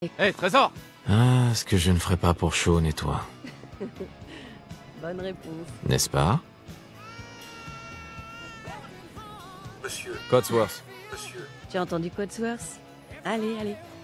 Hé, trésor! Ah, ce que je ne ferais pas pour Sean et toi. Bonne réponse. N'est-ce pas? Monsieur, Codsworth. monsieur. Tu as entendu Codsworth? Allez, allez.